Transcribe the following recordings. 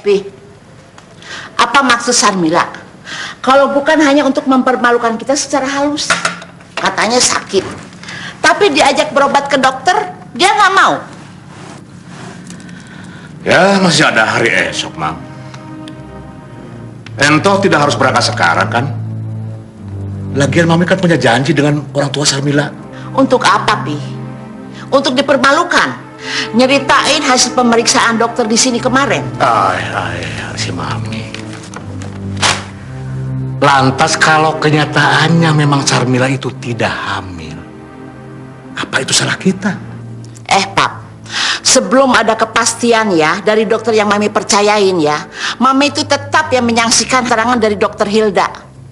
Pi, apa maksud Sarmila? Kalau bukan hanya untuk mempermalukan kita secara halus. Katanya sakit, tapi diajak berobat ke dokter, dia nggak mau. Ya, masih ada hari esok, Mang. Ento tidak harus berangkat sekarang, kan? Lagian Mami kan punya janji dengan orang tua Sarmila. Untuk apa, Pi? Untuk dipermalukan? Nyeritain hasil pemeriksaan dokter di sini kemarin. Si Mami. Lantas kalau kenyataannya memang Sarmila itu tidak hamil, apa itu salah kita? Pap, sebelum ada kepastian ya dari dokter yang Mami percayain ya, Mami itu tetap yang menyaksikan keterangan dari dokter Hilda.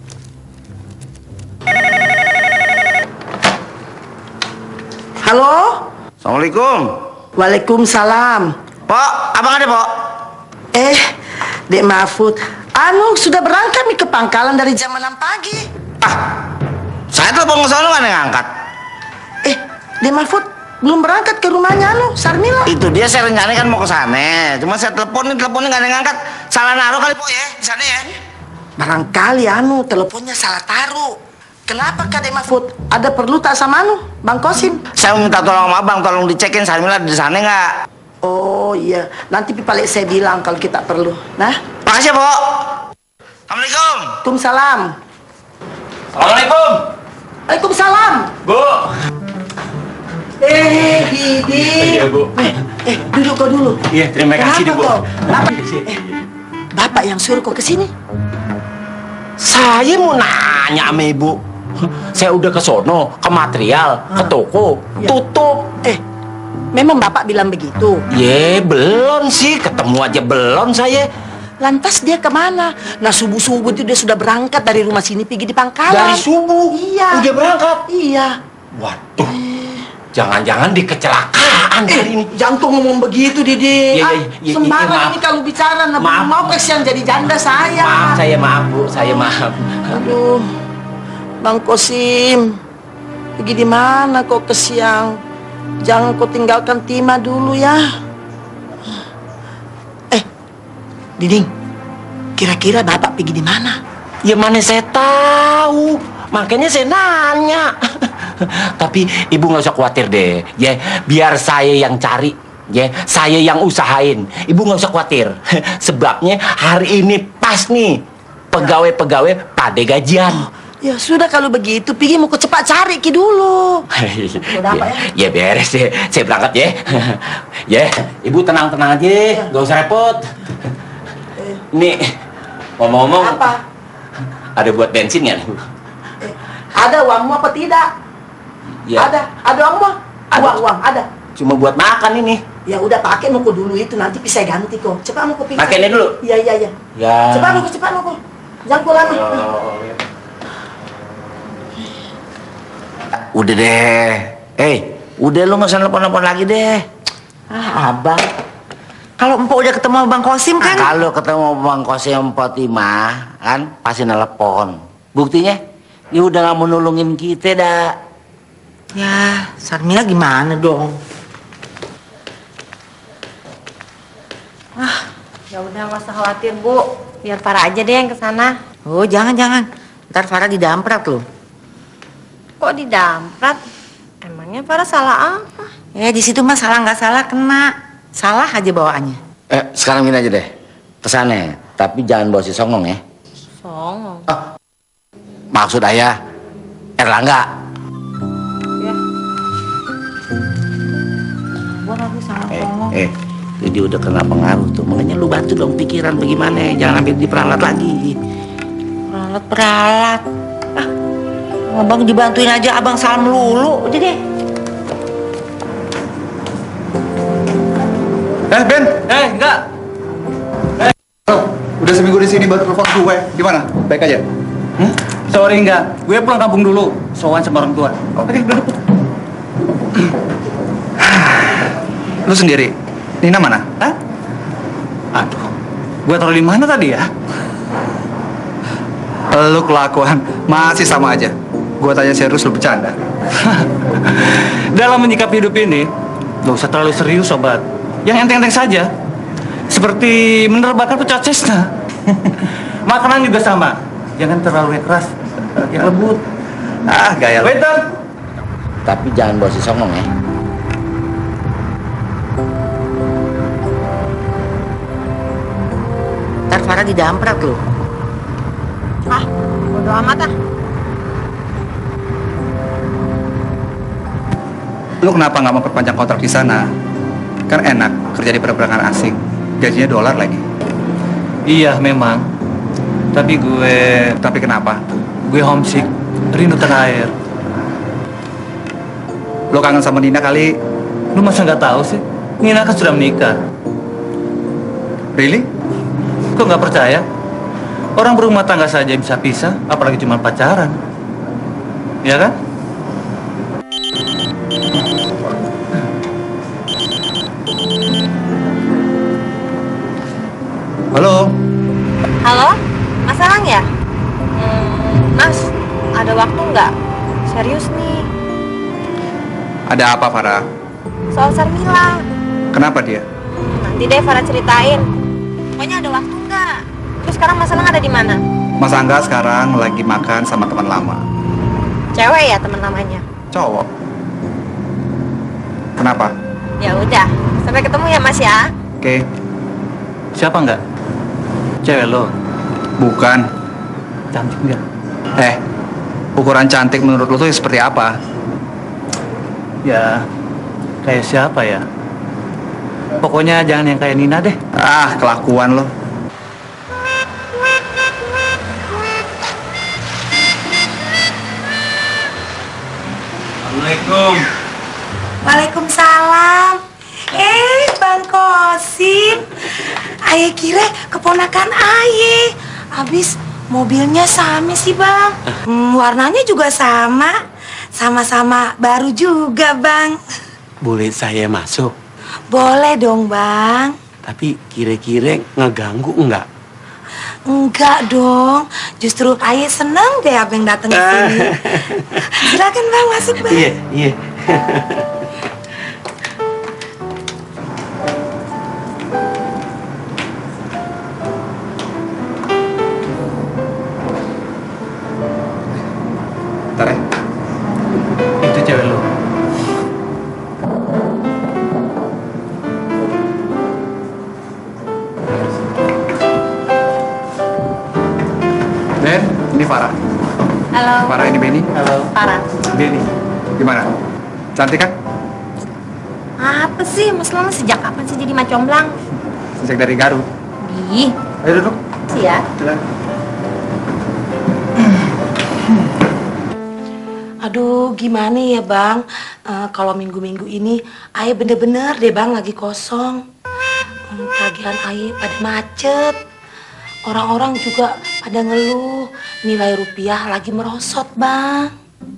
Halo? Assalamualaikum. Waalaikumsalam. Pok, abang ada, Pok? Dek Mahfud, sudah berangkat nih ke pangkalan dari jam 6 pagi. Saya telepon ke sana nggak ngangkat. Dek Mahfud belum berangkat ke rumahnya Sarmila. Itu dia, saya rencana kan mau ke sana. Cuma saya teleponnya nggak ada ngangkat. Salah naruh kali, Pok ya, di sana ya. Barangkali teleponnya salah taruh. Kenapa Kak Dek Mahfud? Ada perlu tak sama Bang Kosim? Saya minta tolong sama abang, tolong dicekin Sarmila di sana nggak? Oh iya, nanti Pipalik saya bilang kalau kita perlu. Nah, makasih, Pok. Assalamualaikum. Waalaikumsalam. Assalamualaikum. Waalaikumsalam. Bu. Didi. Iya, Bu. Duduk kau dulu. Iya, terima kasih, Bu. Bapak yang suruh kau kesini? Saya mau nanya sama Ibu. Saya udah ke sono, ke material, ke toko, tutup. Memang Bapak bilang begitu? Belum sih, ketemu aja belum saya. Lantas dia kemana? Nah, subuh-subuh itu dia sudah berangkat dari rumah sini pergi di pangkalan. Dari subuh? Iya. Udah berangkat? Iya. Waduh, jangan-jangan di kecelakaan kali ini. Jangan kau ngomong begitu, Didi. Sembarang ini kalau bicara, maaf. mau kesian jadi janda saya. Maaf, Bu, saya maaf. Aduh, Bang Kosim, pergi di mana kok ke siang? Jangan kau tinggalkan Tima dulu ya. Diding, kira-kira Bapak pergi di mana? Ya mana saya tahu, makanya saya nanya. Tapi Ibu nggak usah khawatir deh, ya biar saya yang cari, ya saya yang usahain. Ibu nggak usah khawatir, sebabnya hari ini pas nih pegawai-pegawai pada gajian. Ya sudah kalau begitu, pergi mau cepat cari Ki dulu. Ya beres deh, saya berangkat ya. Ya, Ibu tenang-tenang aja, nggak usah repot. Nih, ngomong-ngomong, apa? Ada buat bensin ya? Ada uangmu apa tidak? Ya. Ada uangmu? Uang, ada. Cuma buat makan ini. Ya udah pakai muku dulu itu, nanti bisa ganti kok. Cepat muku pikir. Pakai ini dulu. Iya. Ya. Cepat muku. Jangan kau lama. Udah deh. Udah lu nggak usah nelpon lagi deh. Abang. Kalau Empok udah ketemu Bang Kosim kan? Kalau ketemu Bang Kosim Fatimah kan pasti nelpon. Buktinya dia udah nggak mau nulungin kita dah. Ya, Sarmila gimana dong? Ya udah nggak usah khawatir, Bu. Biar Farah aja deh yang kesana. Oh, jangan. Ntar Farah didamprat loh. Kok didamprat? Emangnya Farah salah apa? Di situ mah salah nggak salah kena. Salah aja bawaannya. Sekarang gini aja deh. Kesana, tapi jangan bawa si Songong ya. Songong? Maksud ayah Erlangga. Ya. Buat aku sama Songong. Jadi udah kena pengaruh tuh. Makanya lu bantu dong pikiran bagaimana. Jangan ambil diperalat lagi. Peralat. Abang dibantuin aja, abang salam lulu. Udah deh. Ben? Enggak. Udah seminggu di sini baru telepon gue. Gimana? Baik aja? Sorry enggak. Gue pulang kampung dulu. Sowan sama orang tua. Oke, duduk. Lu sendiri? Nina mana? Hah? Aduh. Gue taruh di mana tadi ya? Lu kelakuan masih sama aja. Gue tanya serius, lu bercanda. Dalam menyikapi hidup ini, gak usah terlalu serius, sobat. Yang enteng-enteng saja. seperti menerbangkan pecah cesna. Makanan juga sama. Jangan terlalu yang keras, yang lembut. Ah, gaya lo. Waiter. Tapi jangan bawa si songong ya. Ntar Farah didamprat loh. Ah, bodo amat ah. Lu kenapa nggak mau perpanjang kontrak di sana? Kan enak kerja di penerbangan asing. Gajinya dolar lagi. Iya memang. Tapi kenapa? gue homesick, rindu tanah air. Lo kangen sama Nina kali? Lu masa nggak tahu sih? Nina kan sudah menikah. Really? Kok nggak percaya? Orang berumah tangga saja bisa pisah, apalagi cuma pacaran. Ya kan? Halo? Halo, Mas Alang ya? Mas, ada waktu nggak? Serius nih, Ada apa, Farah? soal Sarmila. Kenapa dia? Nanti deh Farah ceritain. Pokoknya ada waktu nggak? Terus sekarang Mas Alang ada di mana? Mas Angga sekarang lagi makan sama teman lama. Cewek ya teman namanya? Cowok. Kenapa? Ya udah, sampai ketemu ya Mas ya. Oke. Siapa nggak? Cewek lo, Bukan. cantik nggak? Ukuran cantik menurut lo tuh seperti apa? Ya, kayak siapa ya? Pokoknya jangan yang kayak Nina deh. Ah, kelakuan lo. Assalamualaikum. Waalaikumsalam. Bang Kosim. Aye kira keponakan Aye. Habis mobilnya sama sih Bang. Warnanya juga sama. Sama-sama baru juga Bang. Boleh saya masuk? Boleh dong Bang. Tapi kira-kira ngeganggu enggak? Enggak dong. Justru Aye seneng deh abang datang ke sini. Silakan Bang masuk Bang. Iya, iya. Bentar ya. Itu cewek lo. Ben, ini Farah. Halo. Farah, ini Benny. Halo. Farah. Benny. Gimana? Cantik kan? Apa sih Mas Alang sejak kapan sih jadi macomblang? Sejak dari Garut. Ih, Ayo duduk. sih ya. Aduh, gimana ya Bang? Kalau minggu-minggu ini Aye bener-bener deh Bang lagi kosong. Tagihan Aye pada macet. Orang-orang juga pada ngeluh nilai rupiah lagi merosot Bang.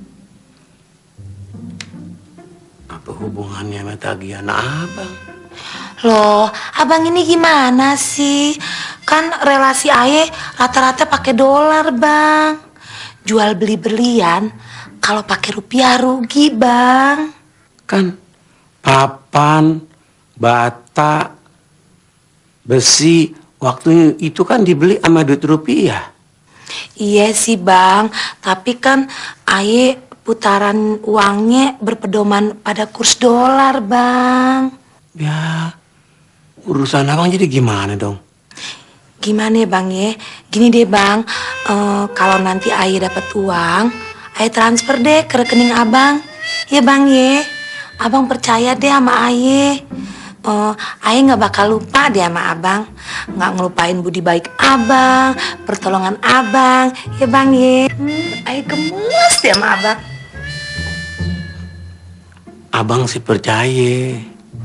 Apa hubungannya sama tagihan abang? Loh, abang ini gimana sih? Kan relasi Aye rata-rata pakai dolar Bang. Jual beli berlian, kalau pakai rupiah rugi Bang. Kan papan, bata, besi, waktu itu kan dibeli sama duit rupiah. Iya sih Bang, tapi kan Aye putaran uangnya berpedoman pada kurs dolar Bang. Ya, urusan abang jadi gimana dong? Gimana ya Bang ya? Gini deh Bang, kalau nanti Aye dapat uang, Aye transfer deh ke rekening abang. Ya Bang ya, abang percaya deh sama Aye. Aye nggak bakal lupa deh sama abang, nggak ngelupain budi baik abang, pertolongan abang. Ya Bang ya, Aye gemes deh sama abang. Abang sih percaya.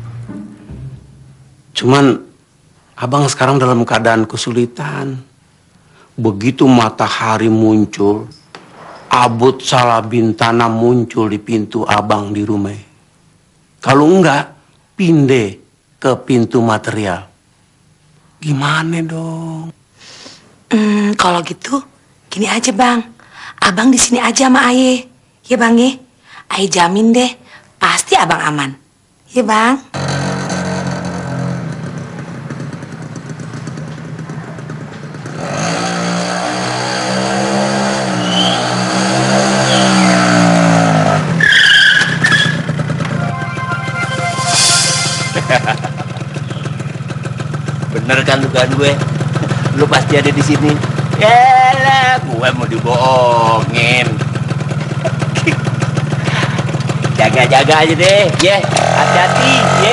Cuman abang sekarang dalam keadaan kesulitan. Begitu matahari muncul, abut Salabintana muncul di pintu abang di rumah. Kalau enggak, pindah ke pintu material. Gimana dong? Kalau gitu, gini aja Bang, abang di sini aja sama Aye. Ya Bang ya, Aye jamin deh, pasti abang aman. Ya Bang. Bener kan dugaan gue? Lu pasti ada di sini. Yalah, gue mau dibohongin. Jaga-jaga aja deh, ye. Hati-hati, ye.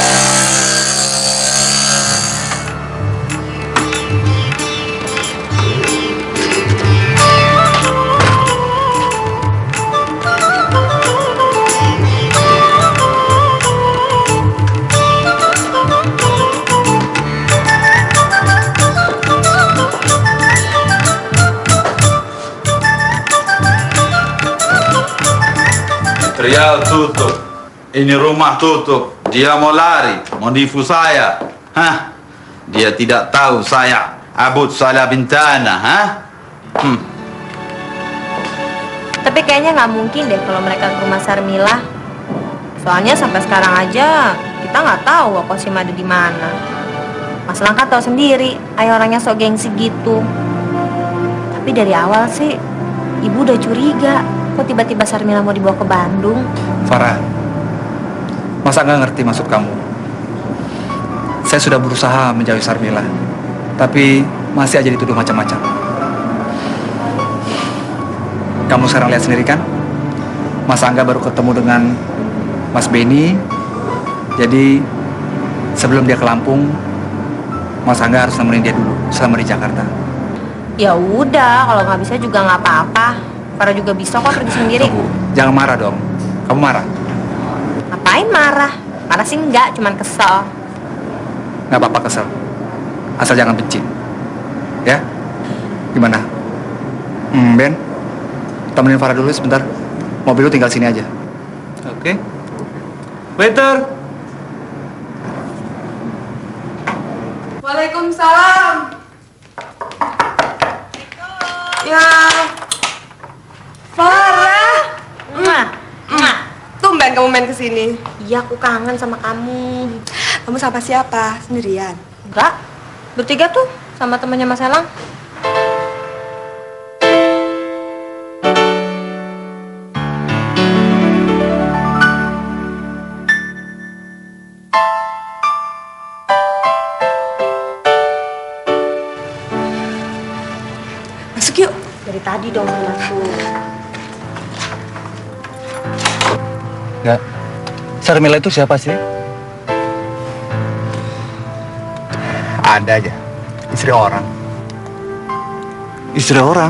Material tutup, ini rumah tutup. Dia mau lari, mau nipu saya. Hah? Dia tidak tahu saya Abud Salah Bintana, hah? Tapi kayaknya nggak mungkin deh kalau mereka ke rumah Sarmila. Soalnya sampai sekarang aja kita nggak tahu Kosim ada di mana. Mas Langka tahu sendiri, ayah orangnya sok gengsi gitu. Tapi dari awal sih ibu udah curiga. Kok tiba-tiba Sarmila mau dibawa ke Bandung? Farah, masa nggak ngerti maksud kamu? Saya sudah berusaha menjauhi Sarmila, tapi masih aja dituduh macam-macam. Kamu sekarang lihat sendiri kan? Mas Angga baru ketemu dengan Mas Beni. Jadi sebelum dia ke Lampung, Mas Angga harus nemenin dia dulu selama di Jakarta. Ya udah, kalau nggak bisa juga nggak apa-apa. Farah juga bisa kok pergi sendiri. Jangan marah dong. Kamu marah? Ngapain marah? Marah sih enggak, cuman kesel. Nggak apa-apa kesel. Asal jangan benci. Ya? Gimana? Ben, temenin Farah dulu sebentar. Mobil lu tinggal sini aja. Oke. Waiter. Waalaikumsalam. Ya, Farah. Tumben kamu main kesini. Iya, aku kangen sama kamu. Kamu sama siapa? Sendirian? Enggak, bertiga tuh sama temannya Mas Elang. Masuk yuk. Dari tadi dong masuk. Nggak. Sarmila itu siapa sih? Ada aja. Istri orang. Istri orang?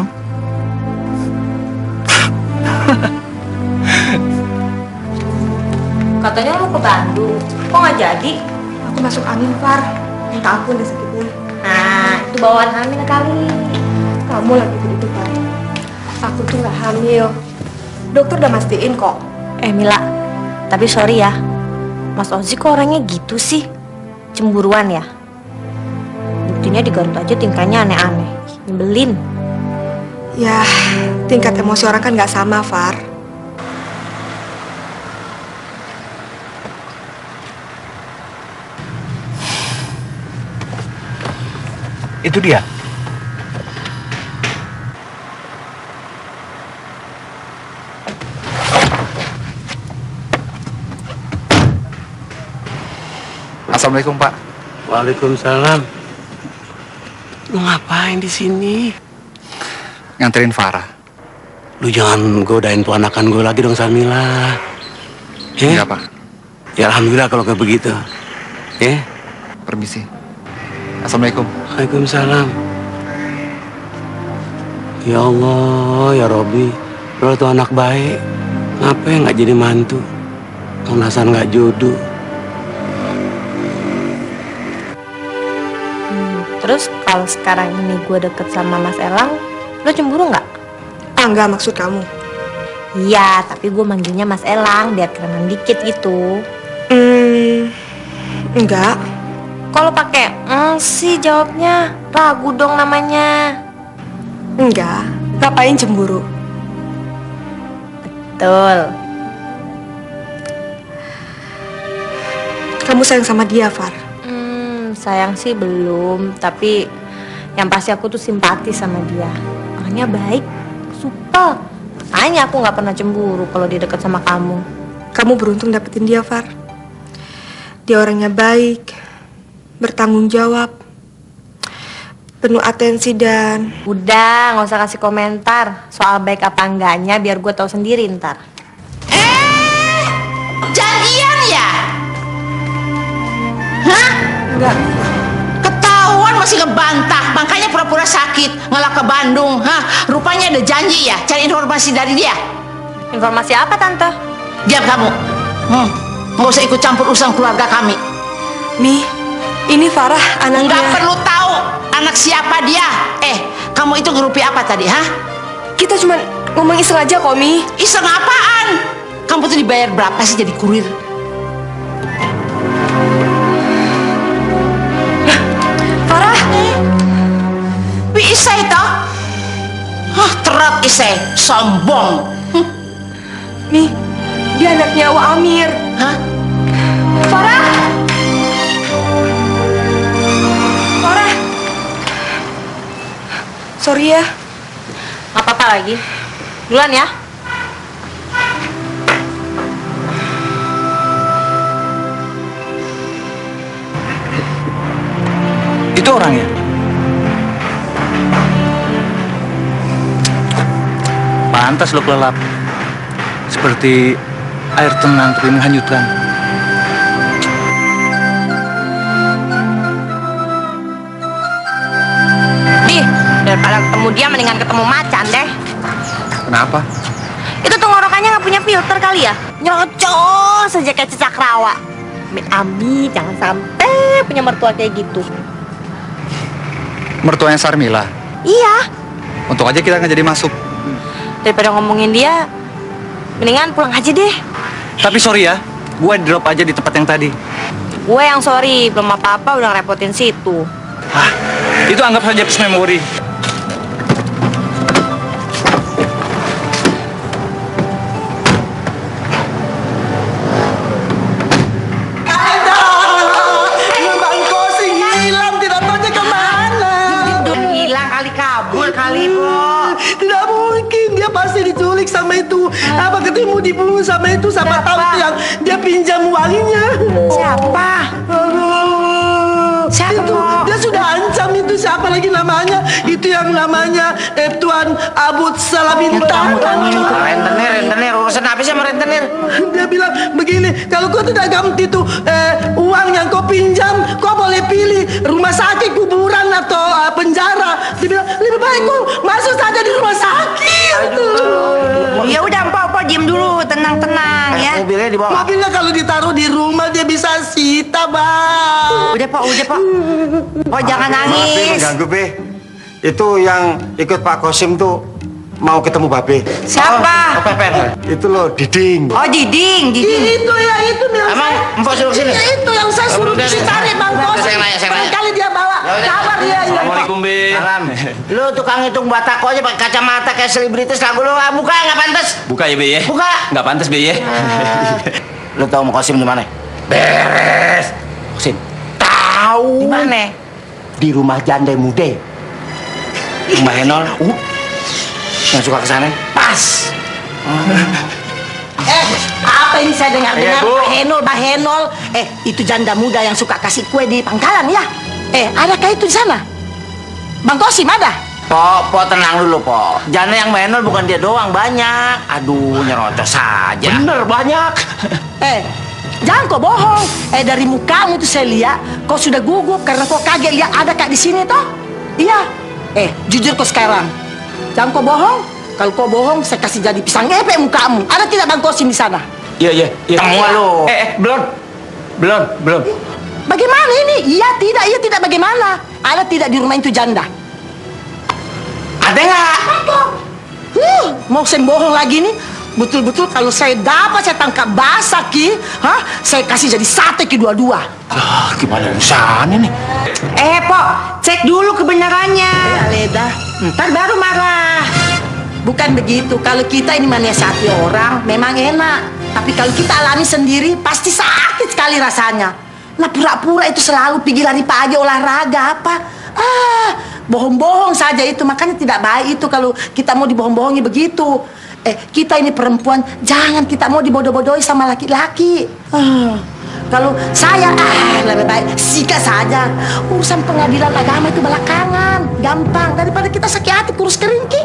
Katanya mau ke Bandung. Kok nggak jadi? Aku masuk angin, Far. Minta ampun deh sakitnya. Nah, itu bawaan hamil kali. Kamu lagi begitu, Far. Aku tuh nggak hamil. Dokter udah mastiin kok. Mila, tapi sorry ya. Mas Ozi kok orangnya gitu sih? Cemburuan ya? Buktinya di Garut aja tingkahnya aneh-aneh. Nyebelin. Ya, tingkat emosi orang kan nggak sama, Far. Itu dia. Assalamualaikum, Pak. Waalaikumsalam. Lu ngapain di sini? Nganterin Farah. Lu jangan godain ponakan gue lagi dong, Sarmila. Enggak, Pak. Ya alhamdulillah kalau kayak begitu. Permisi. Assalamualaikum. Waalaikumsalam. Ya Allah, ya Robi, lo tuh anak baik. Ngapain nggak jadi mantu? Alasan nggak jodoh. Terus kalau sekarang ini gue deket sama Mas Elang, lo cemburu nggak? Enggak, maksud kamu? Iya, tapi gue manggilnya Mas Elang biar kerenan dikit gitu. Enggak. Kalau pakai sih jawabnya, ragu dong namanya. Enggak. Ngapain cemburu? Betul. Kamu sayang sama dia, Far? Sayang sih belum, tapi yang pasti aku tuh simpati sama dia. Orangnya baik, supel. Makanya aku nggak pernah cemburu kalau dia deket sama kamu. Kamu beruntung dapetin dia, Far. Dia orangnya baik, bertanggung jawab, penuh atensi dan... Udah, nggak usah kasih komentar soal baik apa enggaknya, biar gue tahu sendiri ntar. Janjian ya? Hah? Enggak. Ketahuan masih ngebantah, makanya pura-pura sakit, ngalah ke Bandung. Hah? Rupanya ada janji ya, cari informasi dari dia. Informasi apa, Tante? Diam kamu. Nggak usah ikut campur urusan keluarga kami. Mi, ini Farah anaknya. Nggak perlu tahu anak siapa dia. Kamu itu ngerupi apa tadi, hah? Kita cuma ngomong iseng aja kok, Mi. Iseng apaan? Kamu tuh dibayar berapa sih jadi kurir? Farah? Bisa itu? Terat Isai, sombong. Mi, dia anaknya Wa Amir. Hah? Farah? Farah? Sorry ya. Gak apa-apa lagi. Duluan ya. Itu orangnya. Pantas lo kelelap. Seperti air tenang tapi menghanyutkan. Ih, daripada ketemu dia mendingan ketemu macan deh. Kenapa? Itu tenggorokannya nggak punya filter kali ya? Nyocos saja kayak cicak rawa. Amit-amit, jangan sampai punya mertua kayak gitu. Mertuanya Sarmila. Iya, Untung aja kita nggak jadi masuk. daripada ngomongin dia, mendingan pulang aja deh. Tapi sorry ya, gue drop aja di tempat yang tadi. Gue yang sorry, belum apa-apa udah ngerepotin situ. Itu anggap saja plus memori. Tidak mungkin, dia pasti diculik sama itu. Apa ketemu dibunuh sama itu, siapa tahu itu yang dia pinjam uangnya. Siapa? Siapa itu, dia sudah ancam itu, siapa lagi namanya? Itu yang namanya Tuan Abud Salabinta. Rentenir, urusan apa sih sama rentenir? Dia bilang begini, kalau kau tidak ganti tuh uang yang kau pinjam, kau boleh pilih rumah sakit, kuburan atau penjara. Dia bilang lebih baik kau masuk saja di rumah sakit. Ya udah, Mpok, diam dulu, tenang-tenang ya. Mobilnya dibawa. Mobilnya kalau ditaruh di rumah dia bisa sita, Bang. Udah, Pok. Pok, jangan nangis. Maaf, mengganggu, Be. Itu yang ikut Pak Kosim tuh mau ketemu Babe. Siapa? Itu loh, Diding. Oh, Diding. Itu ya, itu bilang. Emang Mpok suruh sini? Ya, itu yang saya suruh dicari, Bang Kosim. Kali dia bawa kabar dia. Assalamualaikum, Be. Salam. Lu tukang hitung batako aja pakai kacamata kayak selebritis, lagu lu buka nggak pantas. Buka ya, Be ya. Buka. Nggak pantas, Be ya. Lu tahu mau Kosim di mana? Beres. Kosim. Tahu. Di mana? Di rumah janda muda. Rumah Henol. Yang suka kesana. Pas. Apa ini saya dengar-dengar? Bu. Pak Henol. Itu janda muda yang suka kasih kue di pangkalan ya? Adakah itu di sana? Bang Kosim ada? Po tenang dulu, Po. Janda yang Henol bukan dia doang, banyak. Aduh, nyerocos saja. Bener, banyak. Jangan kau bohong. Dari mukamu tuh saya lihat kau sudah gugup karena kau kaget lihat ada kak di sini toh? Iya. Jujur kau sekarang. Jangan kau bohong. Kalau kau bohong, saya kasih jadi pisang ngepek mukamu. Ada tidak Bang Kosim di sana? Iya. Semua lu. Belum. Bagaimana ini? Iya tidak bagaimana? Ada tidak di rumah itu janda? Ada nggak? Mau saya bohong lagi nih? Betul-betul kalau saya dapat saya tangkap basah Ki, saya kasih jadi sate Ki dua-dua. Gimana urusannya nih? Pok, cek dulu kebenarannya. Aleda, ntar baru marah. Bukan begitu, kalau kita ini menasihati orang memang enak. Tapi kalau kita alami sendiri pasti sakit sekali rasanya. Nah pura-pura itu selalu pergi lari pagi olahraga apa. Bohong-bohong saja itu, makanya tidak baik itu kalau kita mau dibohong-bohongi begitu. Kita ini perempuan, jangan kita mau dibodoh-bodohi sama laki-laki. Kalau saya lebih baik sikat saja. Urusan pengadilan agama itu belakangan, gampang daripada kita sakit hati kurus keringki.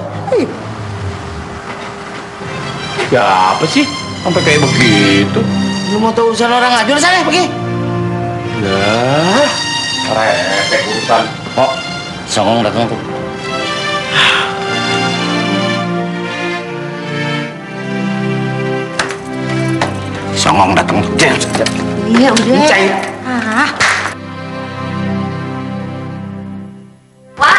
Ya apa sih? Sampai kayak begitu. Lu mau tahu urusan orang aja, udah sana pergi. Lah, repek urusan. Oh, songong datang tuh. Songong datang tuh. Iya udah. Cai. Wah,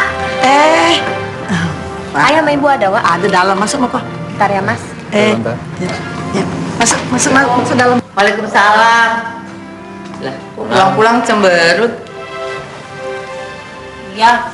ayah sama ibu ada, Wak? Ada dalam, masuk mau kok. Bentar ya, Mas. Masuk dalam. Waalaikumsalam. Lah, pulang-pulang cemberut. Iya.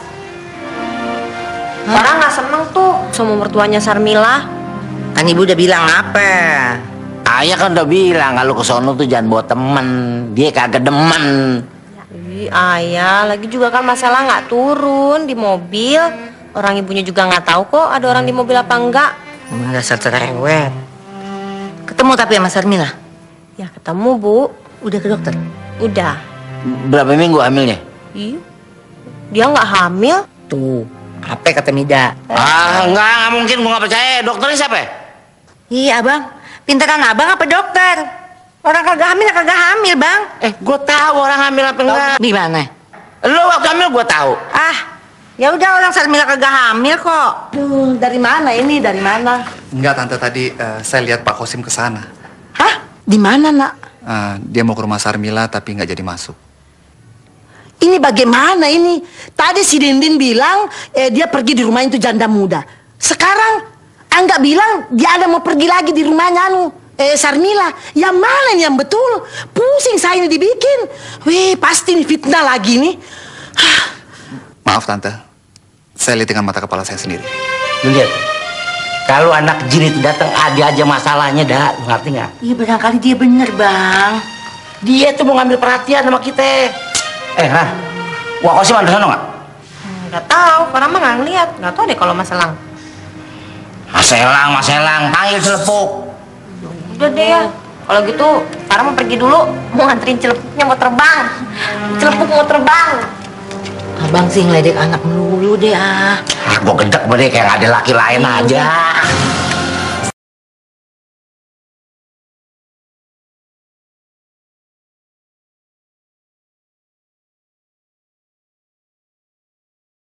Orang nggak seneng tuh sama mertuanya Sarmila. Kan ibu udah bilang apa? Ayah kan udah bilang kalau ke sono tuh jangan bawa temen, dia kagak demen. Ayah, lagi juga kan masalah nggak turun di mobil. Orang ibunya juga nggak tahu kok ada orang di mobil apa enggak. Emang dasar cerewet. Ketemu tapi sama Sarmila? Ya ketemu, Bu. Udah ke dokter? Udah. Berapa minggu hamilnya? Iya. Dia nggak hamil. Tuh, apa kata Mida? Enggak mungkin, gua nggak percaya. Dokternya siapa? Iya, Bang. Pintaran abang apa dokter? Orang kagak hamil, Bang. Gue tahu orang hamil apa enggak. Di mana? Lo waktu hamil gue tahu. Ya udah orang Sarmila kagak hamil kok. Duh, dari mana ini? Dari mana? Enggak, Tante, tadi saya lihat Pak Kosim ke sana. Hah? Di mana, Nak? Dia mau ke rumah Sarmila tapi nggak jadi masuk. Ini bagaimana ini? Tadi si Dindin bilang dia pergi di rumahnya itu janda muda. Sekarang Angga bilang dia ada mau pergi lagi di rumahnya Sarmila. Yang mana nih yang betul? Pusing saya ini dibikin. Wih, pasti ini fitnah lagi nih. Maaf, Tante. Saya lihat dengan mata kepala saya sendiri. Lu lihat, kalau anak jin itu datang ada aja masalahnya, dah. Ngerti nggak? Iya, barangkali dia bener, Bang. Dia tuh mau ngambil perhatian sama kita. Wah, Kosim ada sana nggak? Nggak tahu, karena mah nggak ngeliat. Nggak tahu deh kalau Mas Elang. Mas Elang, panggil Celepuk. Udah deh ya. Kalau gitu, Farah mau pergi dulu. Mau nganterin Celepuknya mau terbang. Celepuk mau terbang. Abang sih ngeledek anak melulu deh Gue gedek deh kayak nggak ada laki lain aja.